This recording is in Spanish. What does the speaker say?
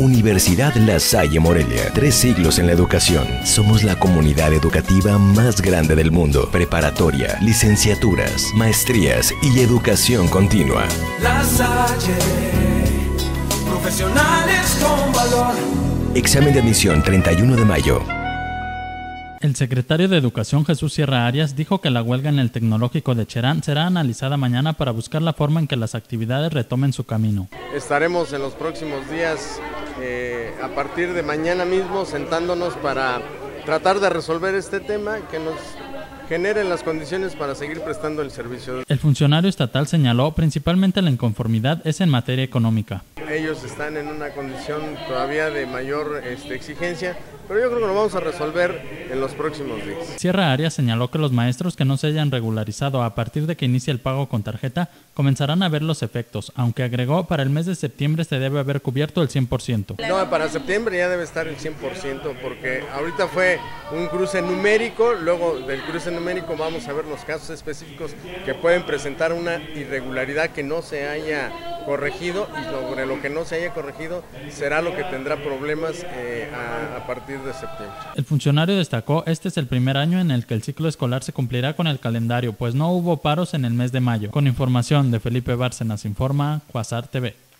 Universidad La Salle Morelia. 3 siglos en la educación. Somos la comunidad educativa más grande del mundo. Preparatoria, licenciaturas, maestrías y educación continua. La Salle, profesionales con valor. Examen de admisión 31 de mayo. El secretario de Educación, Jesús Sierra Arias, dijo que la huelga en el Tecnológico de Cherán será analizada mañana para buscar la forma en que las actividades retomen su camino. Estaremos en los próximos días, a partir de mañana mismo, sentándonos para tratar de resolver este tema que nos generen las condiciones para seguir prestando el servicio. El funcionario estatal señaló principalmente la inconformidad es en materia económica. Ellos están en una condición todavía de mayor exigencia, pero yo creo que lo vamos a resolver en los próximos días. Sierra Arias señaló que los maestros que no se hayan regularizado a partir de que inicie el pago con tarjeta comenzarán a ver los efectos, aunque agregó para el mes de septiembre se debe haber cubierto el 100%. No, para septiembre ya debe estar el 100%, porque ahorita fue un cruce numérico, luego del cruce numérico vamos a ver los casos específicos que pueden presentar una irregularidad que no se haya corregido, y sobre lo que no se haya corregido será lo que tendrá problemas a partir de septiembre. El funcionario destacó, este es el primer año en el que el ciclo escolar se cumplirá con el calendario, pues no hubo paros en el mes de mayo. Con información de Felipe Bárcenas, informa Cuasar TV.